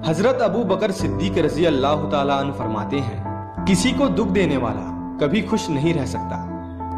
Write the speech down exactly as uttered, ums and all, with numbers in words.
हजरत अबू बकर सिद्दीक रजी अल्लाह ताला अन्हु फरमाते हैं, किसी को दुख देने वाला कभी खुश नहीं रह सकता।